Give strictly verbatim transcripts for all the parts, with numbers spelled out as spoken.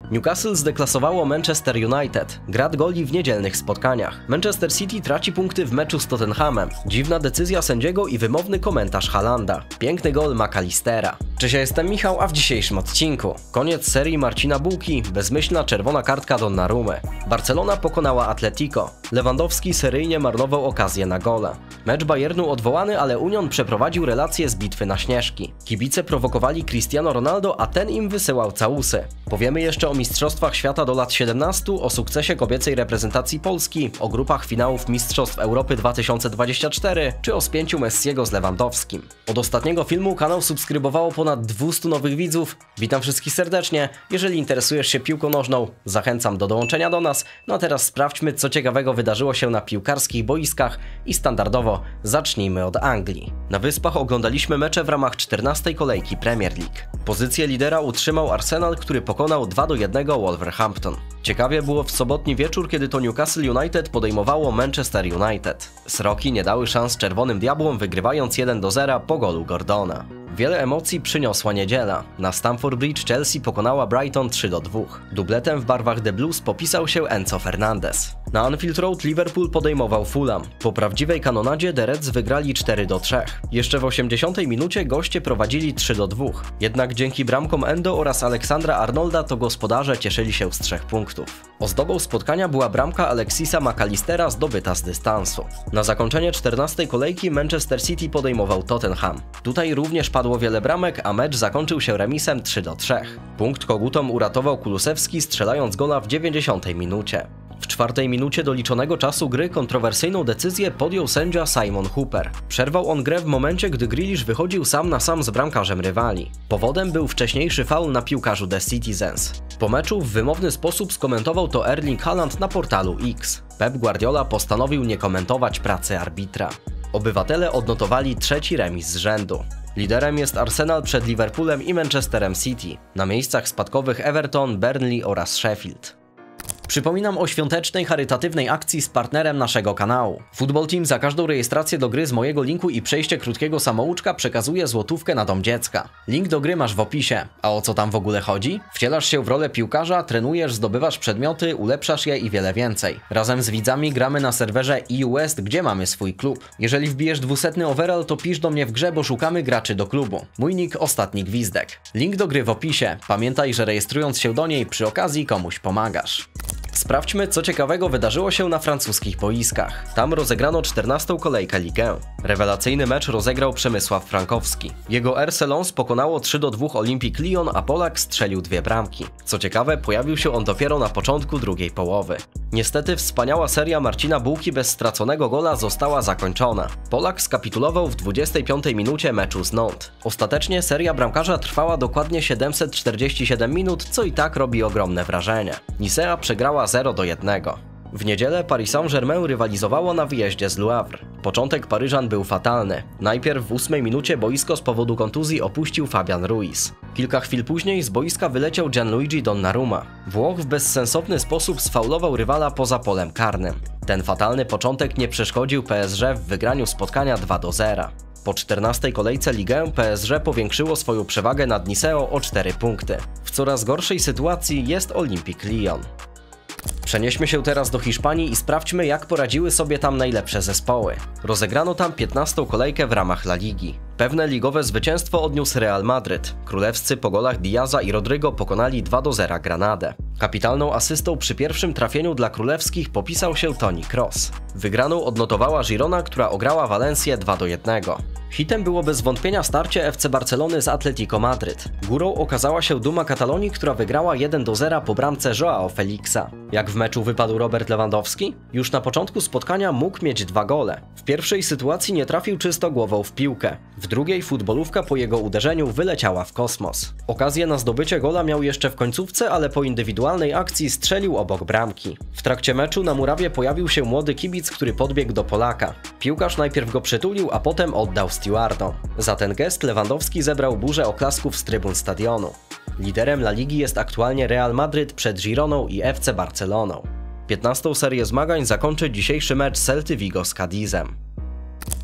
Newcastle zdeklasowało Manchester United. Grad goli w niedzielnych spotkaniach. Manchester City traci punkty w meczu z Tottenhamem. Dziwna decyzja sędziego i wymowny komentarz Haalanda. Piękny gol McAllistera. Cześć, ja jestem Michał, a w dzisiejszym odcinku koniec serii Marcina Bułki, bezmyślna czerwona kartka Donnarumy. Barcelona pokonała Atletico. Lewandowski seryjnie marnował okazję na gola. Mecz Bayernu odwołany, ale Union przeprowadził relacje z bitwy na Śnieżki. Kibice prowokowali Cristiano Ronaldo, a ten im wysyłał całusy. Powiemy jeszcze o Mistrzostwach Świata do lat siedemnastu, o sukcesie kobiecej reprezentacji Polski, o grupach finałów Mistrzostw Europy dwa tysiące dwudziestego czwartego, czy o spięciu Messiego z Lewandowskim. Od ostatniego filmu kanał subskrybowało ponad dwieście nowych widzów. Witam wszystkich serdecznie. Jeżeli interesujesz się piłką nożną, zachęcam do dołączenia do nas. No a teraz sprawdźmy, co ciekawego wydarzyło się na piłkarskich boiskach i standardowo zacznijmy od Anglii. Na Wyspach oglądaliśmy mecze w ramach czternastej kolejki Premier League. Pozycję lidera utrzymał Arsenal, który pokonał dwa do jednego Wolverhampton. Ciekawie było w sobotni wieczór, kiedy to Newcastle United podejmowało Manchester United. Sroki nie dały szans Czerwonym Diabłom, wygrywając jeden do zera po golu Gordona. Wiele emocji przyniosła niedziela. Na Stamford Bridge Chelsea pokonała Brighton trzy do dwóch. Dubletem w barwach The Blues popisał się Enzo Fernandez. Na Anfield Road Liverpool podejmował Fulham. Po prawdziwej kanonadzie The Reds wygrali cztery do trzech. Jeszcze w osiemdziesiątej minucie goście prowadzili trzy do dwóch. Jednak dzięki bramkom Endo oraz Aleksandra Arnolda to gospodarze cieszyli się z trzech punktów. Ozdobą spotkania była bramka Alexisa McAllistera zdobyta z dystansu. Na zakończenie czternastej kolejki Manchester City podejmował Tottenham. Tutaj również padło wiele bramek, a mecz zakończył się remisem trzy do trzech. Punkt Kogutom uratował Kulusewski, strzelając gola w dziewięćdziesiątej minucie. W czwartej minucie doliczonego czasu gry kontrowersyjną decyzję podjął sędzia Simon Hooper. Przerwał on grę w momencie, gdy Grealish wychodził sam na sam z bramkarzem rywali. Powodem był wcześniejszy faul na piłkarzu The Citizens. Po meczu w wymowny sposób skomentował to Erling Haaland na portalu X. Pep Guardiola postanowił nie komentować pracy arbitra. Obywatele odnotowali trzeci remis z rzędu. Liderem jest Arsenal przed Liverpoolem i Manchesterem City. Na miejscach spadkowych Everton, Burnley oraz Sheffield. Przypominam o świątecznej, charytatywnej akcji z partnerem naszego kanału. Football Team za każdą rejestrację do gry z mojego linku i przejście krótkiego samouczka przekazuje złotówkę na dom dziecka. Link do gry masz w opisie. A o co tam w ogóle chodzi? Wcielasz się w rolę piłkarza, trenujesz, zdobywasz przedmioty, ulepszasz je i wiele więcej. Razem z widzami gramy na serwerze E U West, gdzie mamy swój klub. Jeżeli wbijesz dwusetny overall, to pisz do mnie w grze, bo szukamy graczy do klubu. Mój nick Ostatni Gwizdek. Link do gry w opisie. Pamiętaj, że rejestrując się do niej, przy okazji komuś pomagasz. Sprawdźmy, co ciekawego wydarzyło się na francuskich boiskach. Tam rozegrano czternastą kolejkę Ligue jeden. Rewelacyjny mecz rozegrał Przemysław Frankowski. Jego R C Lens pokonało trzy do dwóch Olympique Lyon, a Polak strzelił dwie bramki. Co ciekawe, pojawił się on dopiero na początku drugiej połowy. Niestety wspaniała seria Marcina Bułki bez straconego gola została zakończona. Polak skapitulował w dwudziestej piątej minucie meczu z Nantes. Ostatecznie seria bramkarza trwała dokładnie siedemset czterdzieści siedem minut, co i tak robi ogromne wrażenie. Nicea przegrała zero do jednego. W niedzielę Paris Saint-Germain rywalizowało na wyjeździe z Le Havre. Początek Paryżan był fatalny. Najpierw w ósmej minucie boisko z powodu kontuzji opuścił Fabian Ruiz. Kilka chwil później z boiska wyleciał Gianluigi Donnarumma. Włoch w bezsensowny sposób sfaulował rywala poza polem karnym. Ten fatalny początek nie przeszkodził P S G w wygraniu spotkania dwa do zera. Po czternastej kolejce Ligue jeden P S G powiększyło swoją przewagę nad Niceo o cztery punkty. W coraz gorszej sytuacji jest Olympique Lyon. Przenieśmy się teraz do Hiszpanii i sprawdźmy, jak poradziły sobie tam najlepsze zespoły. Rozegrano tam piętnastą kolejkę w ramach La Ligi. Pewne ligowe zwycięstwo odniósł Real Madryt. Królewscy po golach Diaza i Rodrygo pokonali dwa do zera Granadę. Kapitalną asystą przy pierwszym trafieniu dla królewskich popisał się Toni Kroos. Wygraną odnotowała Girona, która ograła Valencję dwa do jednego. Hitem było bez wątpienia starcie F C Barcelony z Atletico Madryt. Górą okazała się duma Katalonii, która wygrała jeden do zera po bramce Joao Felixa. Jak w meczu wypadł Robert Lewandowski? Już na początku spotkania mógł mieć dwa gole. W pierwszej sytuacji nie trafił czysto głową w piłkę. W drugiej futbolówka po jego uderzeniu wyleciała w kosmos. Okazję na zdobycie gola miał jeszcze w końcówce, ale po indywidualnej akcji strzelił obok bramki. W trakcie meczu na murawie pojawił się młody kibic, który podbiegł do Polaka. Piłkarz najpierw go przytulił, a potem oddał stewardom. Za ten gest Lewandowski zebrał burzę oklasków z trybun stadionu. Liderem La Ligi jest aktualnie Real Madryt przed Gironą i F C Barceloną. piętnastą serię zmagań zakończy dzisiejszy mecz Celty Vigo z Cadizem.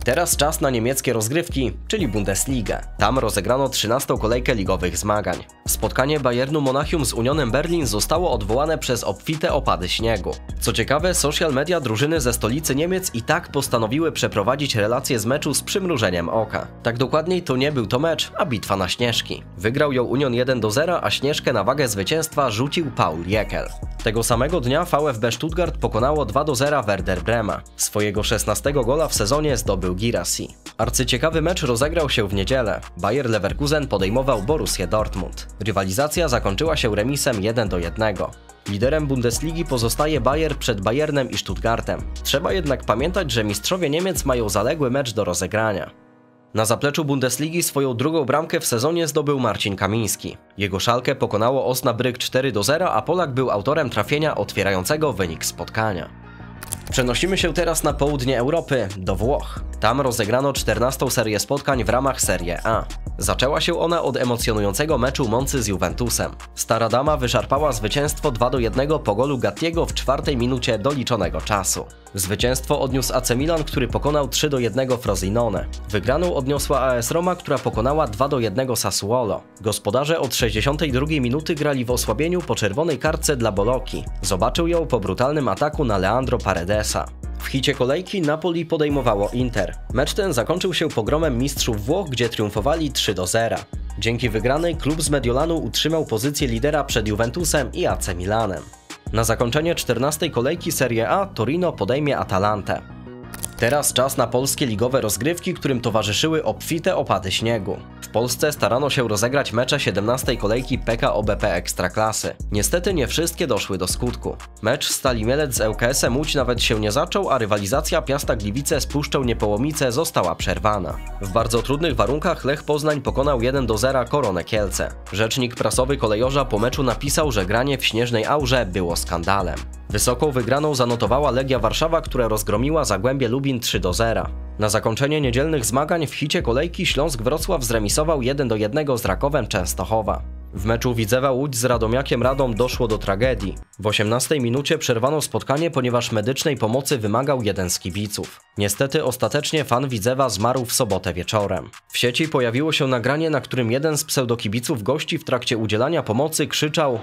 Teraz czas na niemieckie rozgrywki, czyli Bundesligę. Tam rozegrano trzynastą kolejkę ligowych zmagań. Spotkanie Bayernu Monachium z Unionem Berlin zostało odwołane przez obfite opady śniegu. Co ciekawe, social media drużyny ze stolicy Niemiec i tak postanowiły przeprowadzić relacje z meczu z przymrużeniem oka. Tak dokładniej to nie był to mecz, a bitwa na śnieżki. Wygrał ją Union jeden do zera, a śnieżkę na wagę zwycięstwa rzucił Paul Jekyll. Tego samego dnia VfB Stuttgart pokonało dwa do zera Werder Brema. Swojego szesnastego gola w sezonie zdobył Girassi. Arcyciekawy mecz rozegrał się w niedzielę. Bayer Leverkusen podejmował Borussię Dortmund. Rywalizacja zakończyła się remisem jeden do jednego. Liderem Bundesligi pozostaje Bayer przed Bayernem i Stuttgartem. Trzeba jednak pamiętać, że mistrzowie Niemiec mają zaległy mecz do rozegrania. Na zapleczu Bundesligi swoją drugą bramkę w sezonie zdobył Marcin Kamiński. Jego Schalke pokonało Osnabrück cztery do zera, a Polak był autorem trafienia otwierającego wynik spotkania. Przenosimy się teraz na południe Europy, do Włoch. Tam rozegrano czternastą serię spotkań w ramach Serie A. Zaczęła się ona od emocjonującego meczu Moncy z Juventusem. Stara dama wyszarpała zwycięstwo dwa do jednego po golu Gattiego w czwartej minucie doliczonego czasu. Zwycięstwo odniósł A C Milan, który pokonał trzy do jednego Frosinone. Wygraną odniosła A S Roma, która pokonała dwa do jednego Sassuolo. Gospodarze od sześćdziesiątej drugiej minuty grali w osłabieniu po czerwonej kartce dla Bolocchi. Zobaczył ją po brutalnym ataku na Leandro Paredesa. W hicie kolejki Napoli podejmowało Inter. Mecz ten zakończył się pogromem mistrzów Włoch, gdzie triumfowali trzy do zera. Dzięki wygranej klub z Mediolanu utrzymał pozycję lidera przed Juventusem i A C Milanem. Na zakończenie czternastej kolejki Serie A Torino podejmie Atalantę. Teraz czas na polskie ligowe rozgrywki, którym towarzyszyły obfite opady śniegu. W Polsce starano się rozegrać mecze siedemnastej kolejki P K O B P Ekstraklasy. Niestety nie wszystkie doszły do skutku. Mecz Stali Mielec z L K S-em Łódź nawet się nie zaczął, a rywalizacja Piasta Gliwice z Puszczą Niepołomice została przerwana. W bardzo trudnych warunkach Lech Poznań pokonał jeden do zera Koronę Kielce. Rzecznik prasowy Kolejorza po meczu napisał, że granie w śnieżnej aurze było skandalem. Wysoką wygraną zanotowała Legia Warszawa, która rozgromiła Zagłębie Lubin trzy do zera. Na zakończenie niedzielnych zmagań w hicie kolejki Śląsk Wrocław zremisował jeden do jednego z Rakowem Częstochowa. W meczu Widzewa Łódź z Radomiakiem Radom doszło do tragedii. W osiemnastej minucie przerwano spotkanie, ponieważ medycznej pomocy wymagał jeden z kibiców. Niestety ostatecznie fan Widzewa zmarł w sobotę wieczorem. W sieci pojawiło się nagranie, na którym jeden z pseudokibiców gości w trakcie udzielania pomocy krzyczał: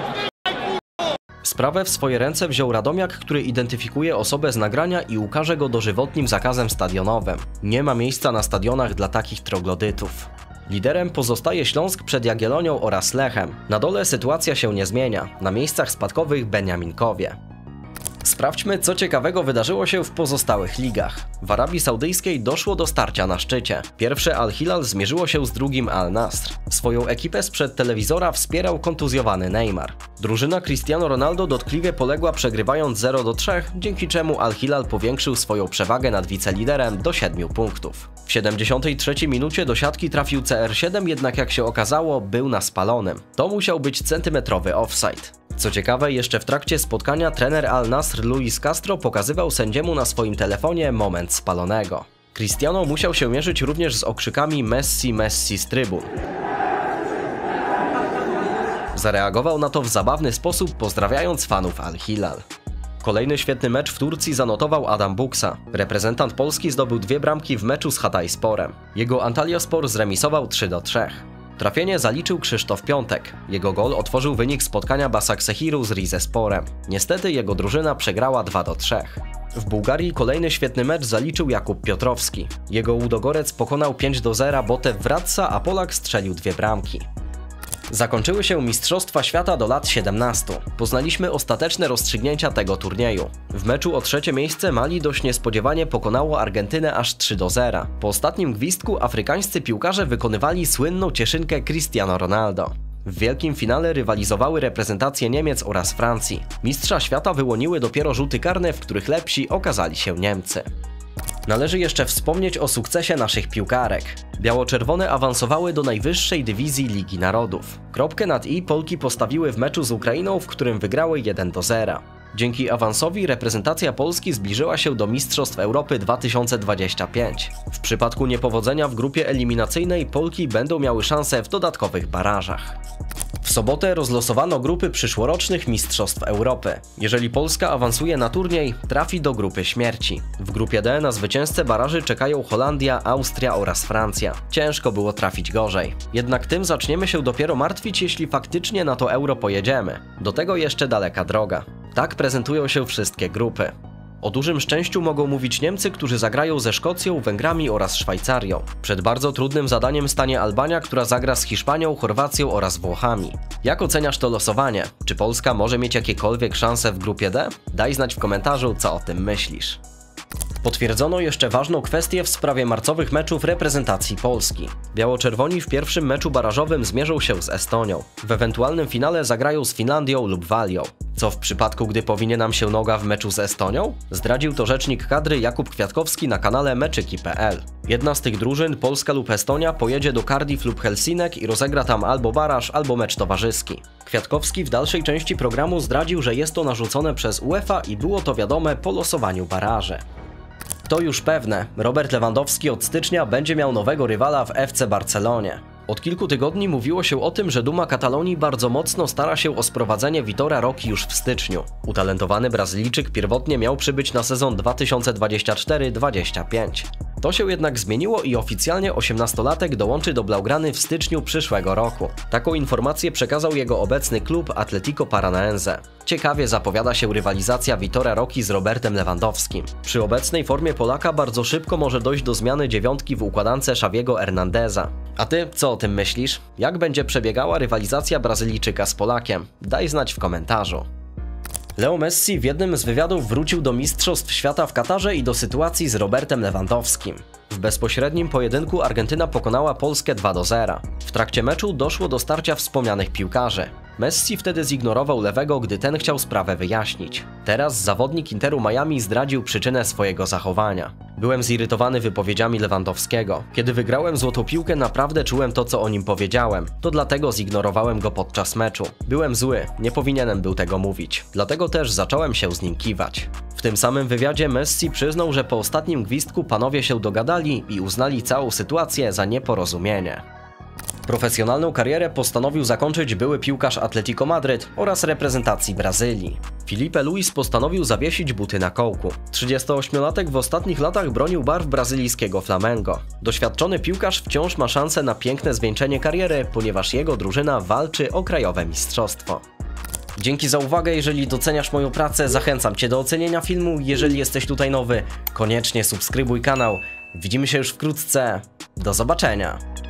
Sprawę w swoje ręce wziął Radomiak, który identyfikuje osobę z nagrania i ukarze go dożywotnim zakazem stadionowym. Nie ma miejsca na stadionach dla takich troglodytów. Liderem pozostaje Śląsk przed Jagiellonią oraz Lechem. Na dole sytuacja się nie zmienia. Na miejscach spadkowych Beniaminkowie. Sprawdźmy, co ciekawego wydarzyło się w pozostałych ligach. W Arabii Saudyjskiej doszło do starcia na szczycie. Pierwsze Al-Hilal zmierzyło się z drugim Al-Nasr. Swoją ekipę sprzed telewizora wspierał kontuzjowany Neymar. Drużyna Cristiano Ronaldo dotkliwie poległa, przegrywając zero do trzech, dzięki czemu Al-Hilal powiększył swoją przewagę nad wiceliderem do siedmiu punktów. W siedemdziesiątej trzeciej minucie do siatki trafił C R siedem, jednak jak się okazało, był na spalonym. To musiał być centymetrowy offside. Co ciekawe, jeszcze w trakcie spotkania trener Al-Nasr Luis Castro pokazywał sędziemu na swoim telefonie moment spalonego. Cristiano musiał się mierzyć również z okrzykami Messi, Messi z trybun. Zareagował na to w zabawny sposób, pozdrawiając fanów Al-Hilal. Kolejny świetny mecz w Turcji zanotował Adam Buksa. Reprezentant Polski zdobył dwie bramki w meczu z Hataysporem. Jego Antalyaspor zremisował trzy do trzech. Trafienie zaliczył Krzysztof Piątek. Jego gol otworzył wynik spotkania Basaksehiru z Rizesporem. Niestety jego drużyna przegrała dwa do trzech. W Bułgarii kolejny świetny mecz zaliczył Jakub Piotrowski. Jego Łudogorec pokonał pięć do zera Botew Wradca, a Polak strzelił dwie bramki. Zakończyły się Mistrzostwa Świata do lat siedemnastu. Poznaliśmy ostateczne rozstrzygnięcia tego turnieju. W meczu o trzecie miejsce Mali dość niespodziewanie pokonało Argentynę aż trzy do zera. Po ostatnim gwizdku afrykańscy piłkarze wykonywali słynną cieszynkę Cristiano Ronaldo. W wielkim finale rywalizowały reprezentacje Niemiec oraz Francji. Mistrza świata wyłoniły dopiero rzuty karne, w których lepsi okazali się Niemcy. Należy jeszcze wspomnieć o sukcesie naszych piłkarek. Biało-czerwone awansowały do najwyższej dywizji Ligi Narodów. Kropkę nad i Polki postawiły w meczu z Ukrainą, w którym wygrały jeden do zera. Dzięki awansowi reprezentacja Polski zbliżyła się do Mistrzostw Europy dwa tysiące dwudziestego piątego. W przypadku niepowodzenia w grupie eliminacyjnej Polki będą miały szansę w dodatkowych barażach. W sobotę rozlosowano grupy przyszłorocznych Mistrzostw Europy. Jeżeli Polska awansuje na turniej, trafi do grupy śmierci. W grupie D na zwycięzcę baraży czekają Holandia, Austria oraz Francja. Ciężko było trafić gorzej. Jednak tym zaczniemy się dopiero martwić, jeśli faktycznie na to Euro pojedziemy. Do tego jeszcze daleka droga. Tak prezentują się wszystkie grupy. O dużym szczęściu mogą mówić Niemcy, którzy zagrają ze Szkocją, Węgrami oraz Szwajcarią. Przed bardzo trudnym zadaniem stanie Albania, która zagra z Hiszpanią, Chorwacją oraz Włochami. Jak oceniasz to losowanie? Czy Polska może mieć jakiekolwiek szanse w grupie D? Daj znać w komentarzu, co o tym myślisz. Potwierdzono jeszcze ważną kwestię w sprawie marcowych meczów reprezentacji Polski. Biało-czerwoni w pierwszym meczu barażowym zmierzą się z Estonią. W ewentualnym finale zagrają z Finlandią lub Walią. Co w przypadku, gdy powinie nam się noga w meczu z Estonią? Zdradził to rzecznik kadry Jakub Kwiatkowski na kanale meczyki kropka pe el. Jedna z tych drużyn, Polska lub Estonia, pojedzie do Cardiff lub Helsinek i rozegra tam albo baraż, albo mecz towarzyski. Kwiatkowski w dalszej części programu zdradził, że jest to narzucone przez UEFA i było to wiadome po losowaniu baraży. To już pewne, Robert Lewandowski od stycznia będzie miał nowego rywala w ef ce Barcelonie. Od kilku tygodni mówiło się o tym, że Duma Katalonii bardzo mocno stara się o sprowadzenie Vitora Roque już w styczniu. Utalentowany Brazylijczyk pierwotnie miał przybyć na sezon dwa tysiące dwudziesty czwarty dwudziesty piąty. To się jednak zmieniło i oficjalnie osiemnastolatek dołączy do Blaugrany w styczniu przyszłego roku. Taką informację przekazał jego obecny klub Atlético Paranaense. Ciekawie zapowiada się rywalizacja Vitora Roque z Robertem Lewandowskim. Przy obecnej formie Polaka bardzo szybko może dojść do zmiany dziewiątki w układance Xaviego Hernandeza. A ty co o tym myślisz? Jak będzie przebiegała rywalizacja Brazylijczyka z Polakiem? Daj znać w komentarzu. Leo Messi w jednym z wywiadów wrócił do Mistrzostw Świata w Katarze i do sytuacji z Robertem Lewandowskim. W bezpośrednim pojedynku Argentyna pokonała Polskę dwa do zera. W trakcie meczu doszło do starcia wspomnianych piłkarzy. Messi wtedy zignorował lewego, gdy ten chciał sprawę wyjaśnić. Teraz zawodnik Interu Miami zdradził przyczynę swojego zachowania. Byłem zirytowany wypowiedziami Lewandowskiego. Kiedy wygrałem złotą piłkę, naprawdę czułem to, co o nim powiedziałem. To dlatego zignorowałem go podczas meczu. Byłem zły, nie powinienem był tego mówić. Dlatego też zacząłem się z nim kiwać. W tym samym wywiadzie Messi przyznał, że po ostatnim gwizdku panowie się dogadali i uznali całą sytuację za nieporozumienie. Profesjonalną karierę postanowił zakończyć były piłkarz Atlético Madryt oraz reprezentacji Brazylii. Filipe Luis postanowił zawiesić buty na kołku. trzydziestoośmiolatek w ostatnich latach bronił barw brazylijskiego Flamengo. Doświadczony piłkarz wciąż ma szansę na piękne zwieńczenie kariery, ponieważ jego drużyna walczy o krajowe mistrzostwo. Dzięki za uwagę, jeżeli doceniasz moją pracę, zachęcam Cię do ocenienia filmu. Jeżeli jesteś tutaj nowy, koniecznie subskrybuj kanał. Widzimy się już wkrótce. Do zobaczenia!